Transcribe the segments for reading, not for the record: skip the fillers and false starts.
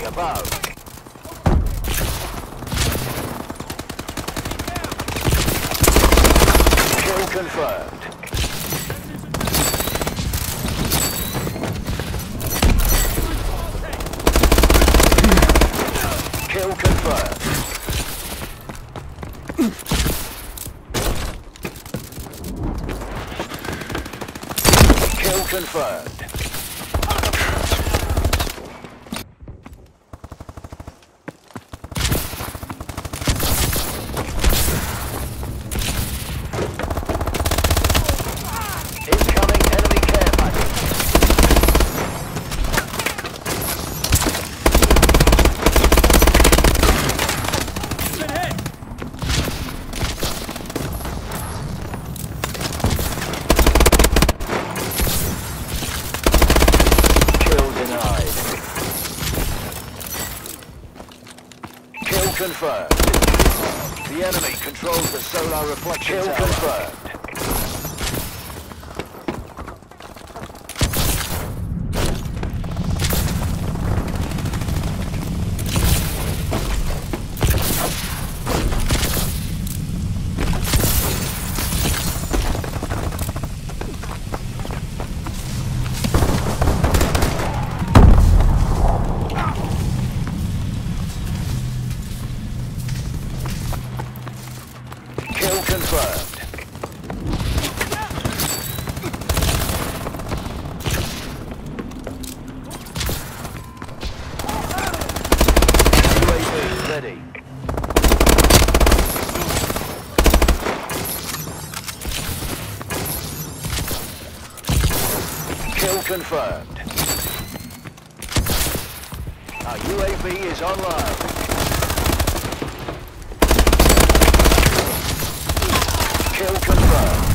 above. Kill confirmed. Kill confirmed. Kill confirmed. Incoming enemy care package. Kill denied. Kill confirmed. The enemy controls the solar reflection tower. Kill confirmed. Kill confirmed. UAV ready. Kill confirmed. Our UAV is online. Kill confirmed.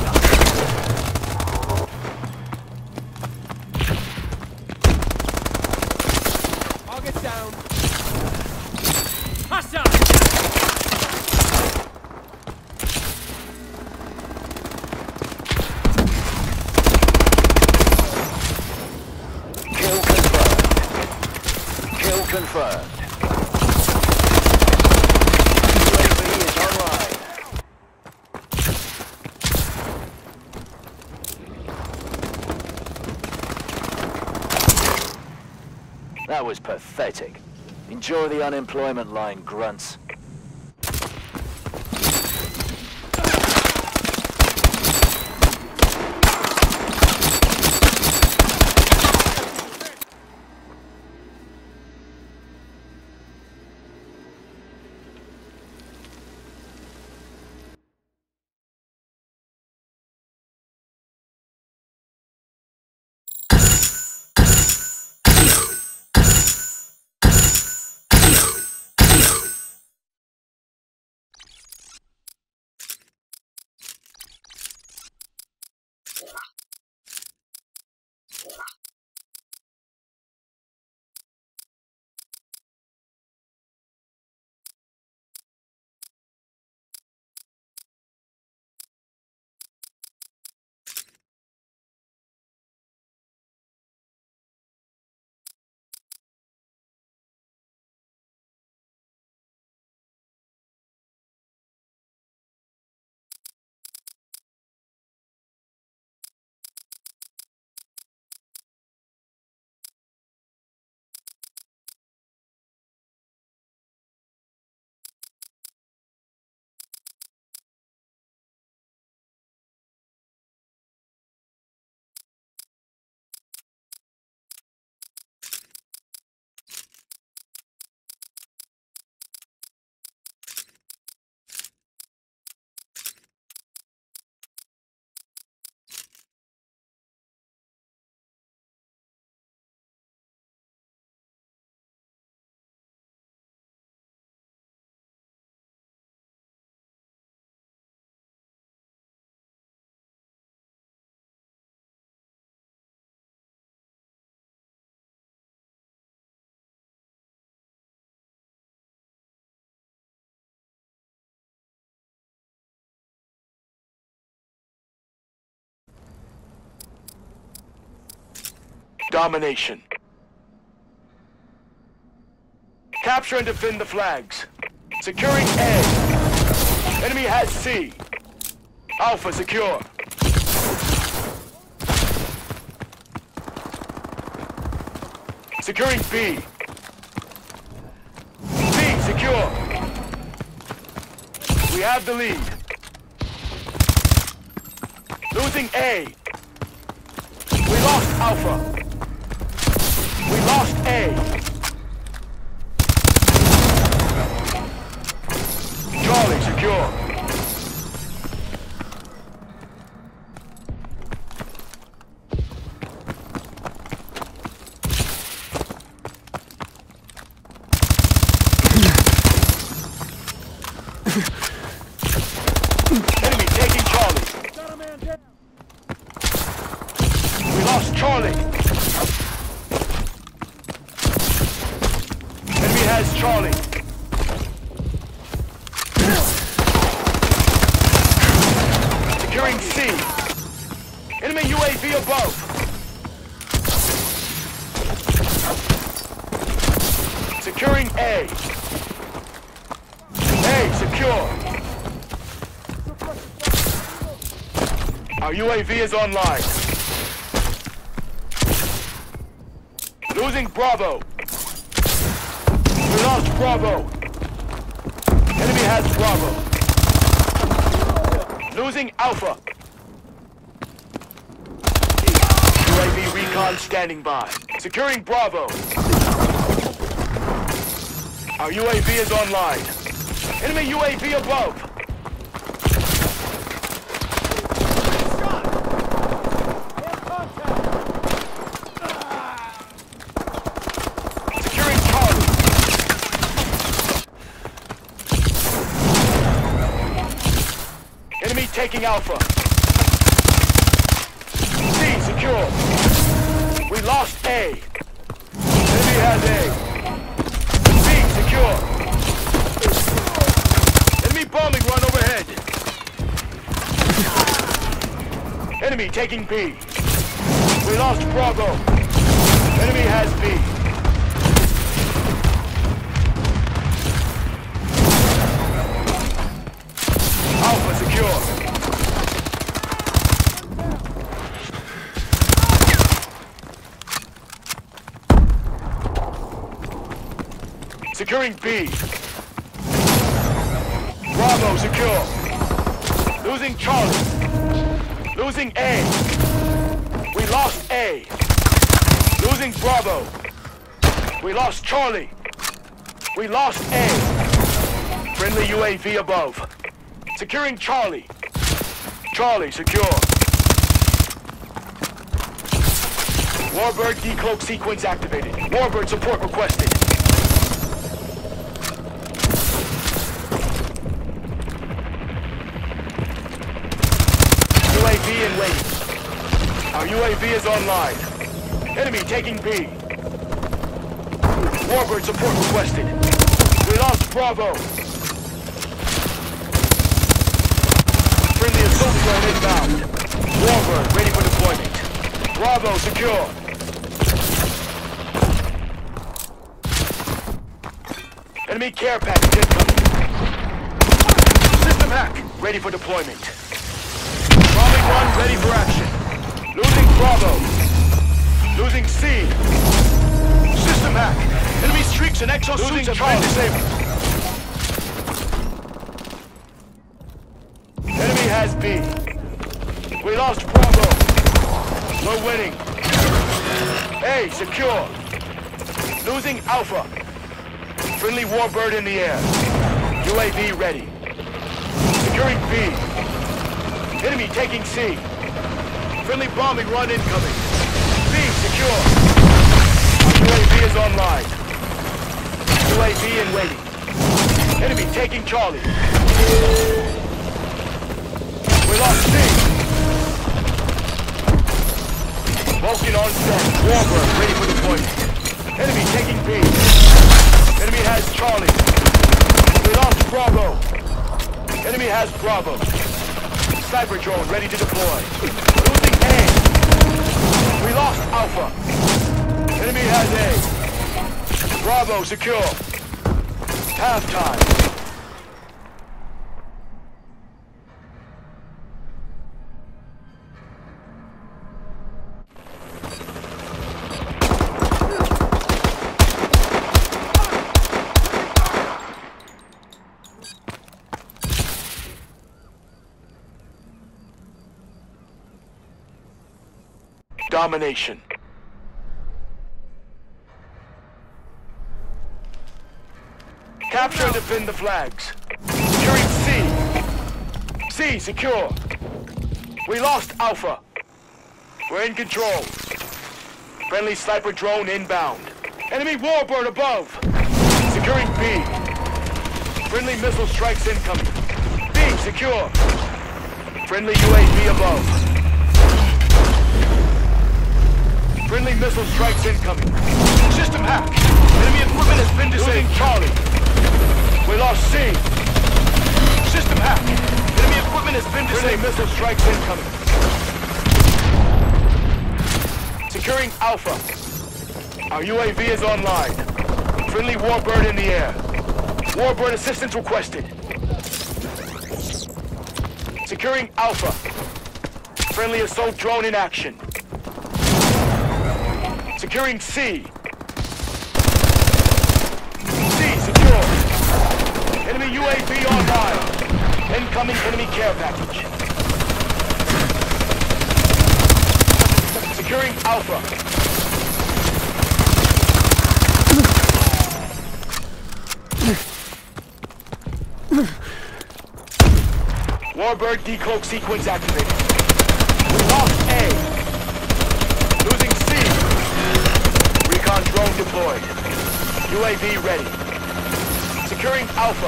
Target down. Hostile! Kill confirmed. Kill confirmed. UAV is online. That was pathetic. Enjoy the unemployment line, grunts. Domination. Capture and defend the flags. Securing A. Enemy has C. Alpha secure. Securing B. B secure. We have the lead. Losing A. We lost Alpha. We lost A. Charlie secure. Enemy taking Charlie. Got a man down. We lost Charlie. Enemy has Charlie. Securing C. Enemy UAV above. Securing A. A secure. Our UAV is online. Losing Bravo. We lost Bravo. Enemy has Bravo. Losing Alpha. UAV recon standing by. Securing Bravo. Our UAV is online. Enemy UAV above. Securing Charlie. Enemy taking Alpha. C secure. We lost A. Enemy has A. B secure. Enemy bombing run overhead. Enemy taking B. We lost Bravo. Enemy has B. Alpha secure. Securing B. Bravo secure. Losing Charlie. Losing A. We lost A. Losing Bravo. We lost Charlie. We lost A. Friendly UAV above. Securing Charlie. Charlie secure. Warbird decloak sequence activated. Warbird support requested. UAV in waiting. Our UAV is online. Enemy taking B. Warbird support requested. We lost Bravo. Friendly assault drone inbound. Warbird ready for deployment. Bravo secure. Enemy care package incoming. System hack ready for deployment. Bombing run ready for action. Losing Bravo. Losing C. System hack. Enemy streaks and exosuits have been disabled. Enemy has B. We lost Bravo. We're winning. A secure. Losing Alpha. Friendly Warbird in the air. UAV ready. Securing B. Enemy taking C. Friendly bombing run incoming. B secure. Our UAV is online. UAV in waiting. Enemy taking Charlie. We lost C. Vulcan on set. Warbird ready for deployment. Enemy taking B. Enemy has Charlie. We lost Bravo. Enemy has Bravo. Sniper drone ready to deploy. Losing A. We lost Alpha. Enemy has A. Bravo secure. Halftime. Domination. Capture and defend the flags. Securing C. C, secure. We lost Alpha. We're in control. Friendly sniper drone inbound. Enemy warbird above. Securing B. Friendly missile strikes incoming. B, secure. Friendly UAV above. Friendly missile strikes incoming. System hack. Enemy equipment has been disabled. Losing Charlie. We lost C. System hack. Enemy equipment has been disabled. Friendly missile strikes incoming. Securing Alpha. Our UAV is online. Friendly warbird in the air. Warbird assistance requested. Securing Alpha. Friendly assault drone in action. Securing C. C, secure. Enemy UAV online. Incoming enemy care package. Securing Alpha. Warbird decloak sequence activated. We lost A. Losing C. Recon drone deployed. UAV ready. Securing Alpha.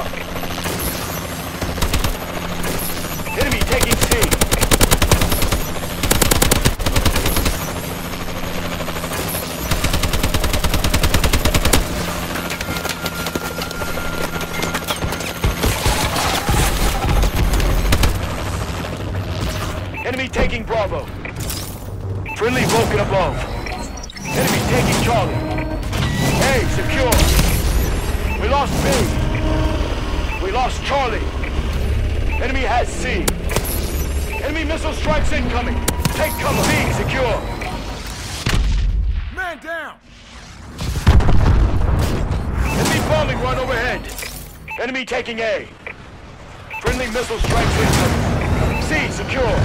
Enemy taking C. Enemy taking Bravo. Friendly Vulcan above. Enemy taking Charlie. A, secure. We lost B. We lost Charlie. Enemy has C. Enemy missile strikes incoming. Take cover. B, secure. Man down! Enemy bombing run overhead. Enemy taking A. Friendly missile strikes incoming. C, secure.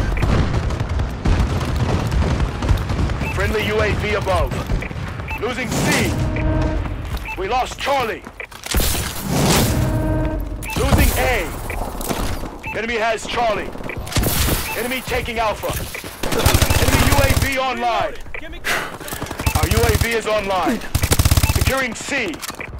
Friendly UAV above. Losing C. We lost Charlie. Losing A. Enemy has Charlie. Enemy taking Alpha. Enemy UAV online. Our UAV is online. Securing C.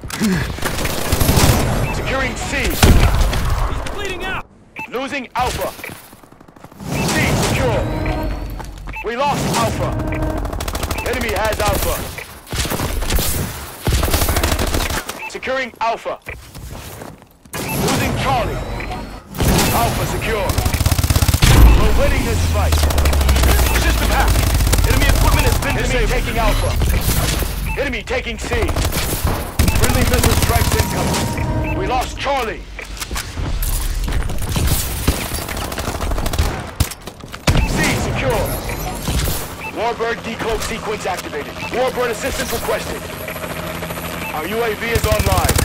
Securing C. He's bleeding out! Losing Alpha. C, secure. We lost Alpha. Enemy has Alpha. Securing Alpha. Losing Charlie. Alpha secure. We're winning this fight. System hack. Enemy equipment has been disabled. Enemy taking Alpha. Enemy taking C. Friendly missile strikes incoming. We lost Charlie. C secure. Warbird decloak sequence activated. Warbird assistance requested. Our UAV is online.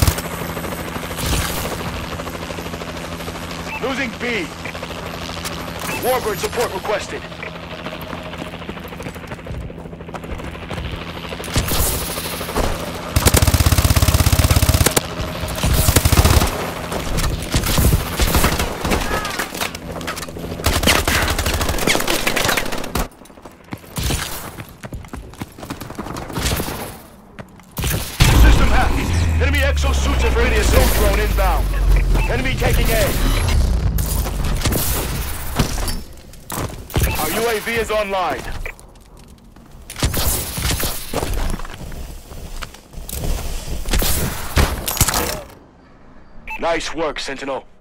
Losing B. Warbird support requested. Enemy exosuits have ready assault drone inbound. Enemy taking A. Our UAV is online. Nice work, Sentinel.